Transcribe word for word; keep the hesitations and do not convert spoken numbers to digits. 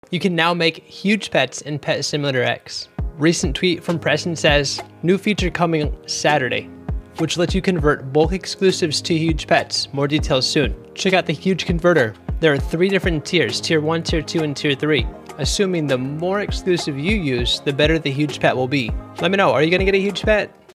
You can now make huge pets in Pet Simulator X. Recent tweet from Preston says, new feature coming Saturday, which lets you convert bulk exclusives to huge pets. More details soon. Check out the huge converter. There are three different tiers, tier one, tier two, and tier three. Assuming the more exclusive you use, the better the huge pet will be. Let me know, are you gonna get a huge pet?